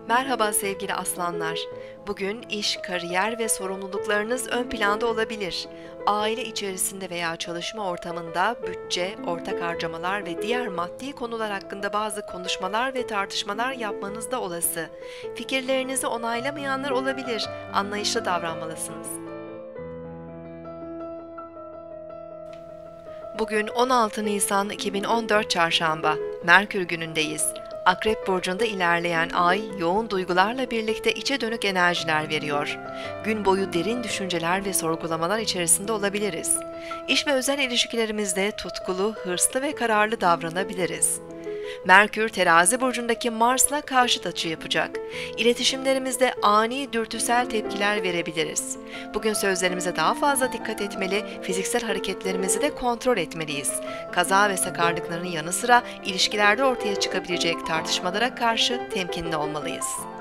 Merhaba sevgili aslanlar. Bugün iş, kariyer ve sorumluluklarınız ön planda olabilir. Aile içerisinde veya çalışma ortamında bütçe, ortak harcamalar ve diğer maddi konular hakkında bazı konuşmalar ve tartışmalar yapmanız da olası. Fikirlerinizi onaylamayanlar olabilir. Anlayışlı davranmalısınız. Bugün 16 Nisan 2014 Çarşamba, Merkür günündeyiz. Akrep burcunda ilerleyen ay, yoğun duygularla birlikte içe dönük enerjiler veriyor. Gün boyu derin düşünceler ve sorgulamalar içerisinde olabiliriz. İş ve özel ilişkilerimizde tutkulu, hırslı ve kararlı davranabiliriz. Merkür Terazi burcundaki Mars'la karşıt açı yapacak. İletişimlerimizde ani dürtüsel tepkiler verebiliriz. Bugün sözlerimize daha fazla dikkat etmeli, fiziksel hareketlerimizi de kontrol etmeliyiz. Kaza ve sakarlıkların yanı sıra ilişkilerde ortaya çıkabilecek tartışmalara karşı temkinli olmalıyız.